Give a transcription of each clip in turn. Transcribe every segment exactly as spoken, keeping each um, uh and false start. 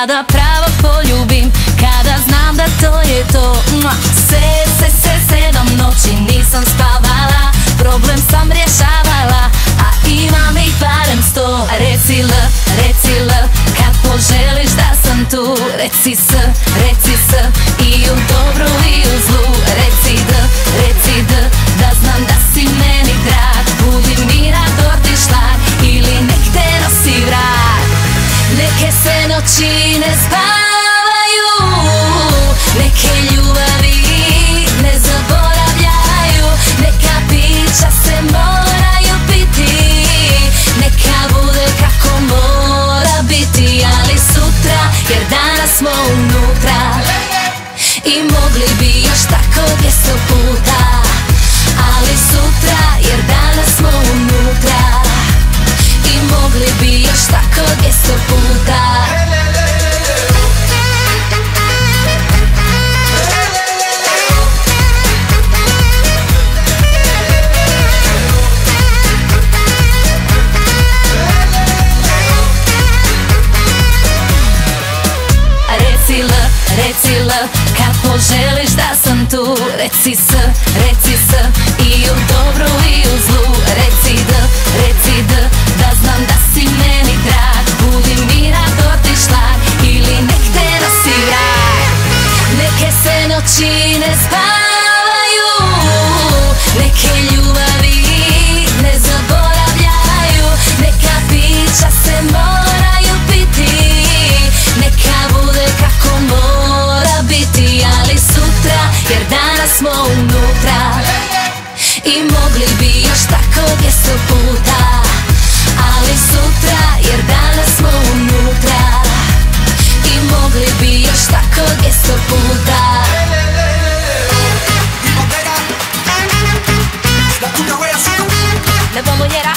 kada pravo poljubim, kada znam da to je to. Se, se, se, sedam noći nisam spavala, problem sam rješavala, a imam ih barem sto. Reci L, reci L, kad poželiš da sam tu. Reci S, reci S, i u dobru i u zlu. Reci D, reci D, da znam da si meni drag. Budi mi radorni šlag, ili nek te nosi vrag. Neke se noći ne spavaju, neke ljubavi ne zaboravljaju, neka pića se moraju piti, neka bude kako mora biti. Ali sutra, jer danas smo unutra, i mogli bi još tako dvjesto puta. Ali sutra, jer danas smo unutra, i mogli bi još tako dvjesto puta. Reci L, reci L, kad poželiš da sam tu. Reci S, reci S, i u dobru i u zlu. Reci D, reci D, da znam da si meni drag. Budi mi radorni šlag, ili nek te nosi vrag. Neke se noći ne spavaju, neke ljubavi ne zaboravljaju, neka pića se moraju piti, neka bude kako mora biti. Ali sutra, jer danas smo unutra, i mogli bi još tako dvjesto puta. Ali sutra, jer danas smo unutra, i mogli bi još tako dvjesto puta. La bombonera.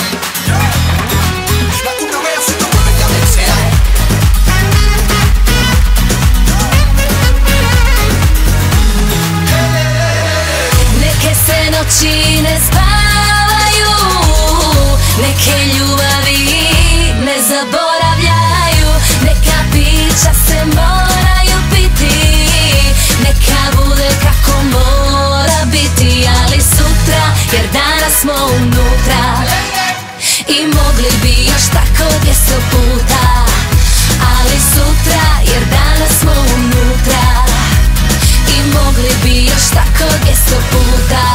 Neke se noći ne spavaju, neke ljubavi ne zaboravljaju, neka pića se moraju piti, neka bude kako mora biti. Ali sutra, jer danas smo unutra, i mogli bi još tako dvjesto puta. Ali sutra, jer danas smo unutra, i mogli bi još tako dvjesto puta.